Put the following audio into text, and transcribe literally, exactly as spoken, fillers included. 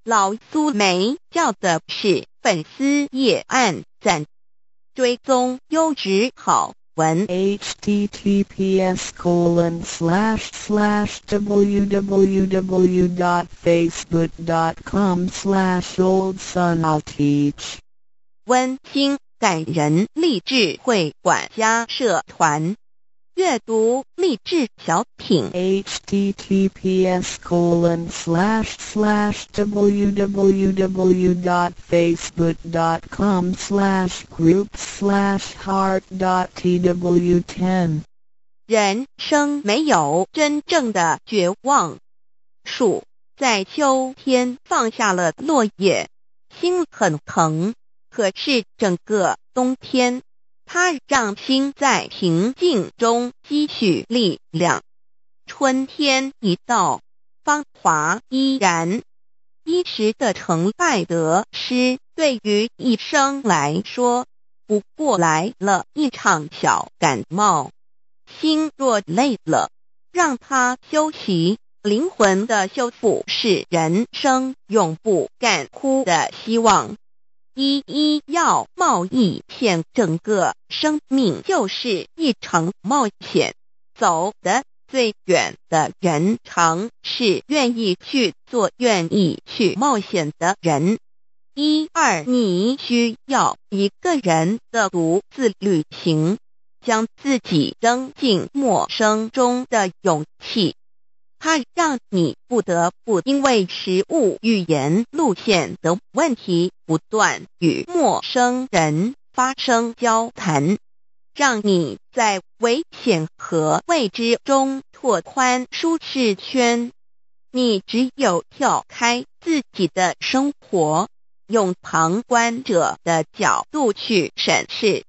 老苏梅叫的是粉丝页按赞、追踪优质好文。 https colon slash slash www.facebook.com slash oldsunalteach 温馨感人励志会管家社团阅读励志小品 https colon slash slash www.facebook.com slash group slash heart.tw10 人生没有真正的绝望，树在秋天放下了落叶，心很疼，可是整个冬天它让心在平静中积蓄力量。春天一到，芳华依然。一时的成败得失，对于一生来说，不过来了一场小感冒。心若累了，让它休息。灵魂的修复是人生永不干枯的希望。一一要冒一片，整个生命就是一场冒险，走得最远的人常是愿意去做愿意去冒险的人。一二，你需要一个人的独自旅行，将自己扔进陌生中的勇气，它让你不得不因为食物语言路线的问题不断与陌生人发生交谈，让你在危险和未知中拓宽舒适圈。你只有跳开自己的生活，用旁观者的角度去审视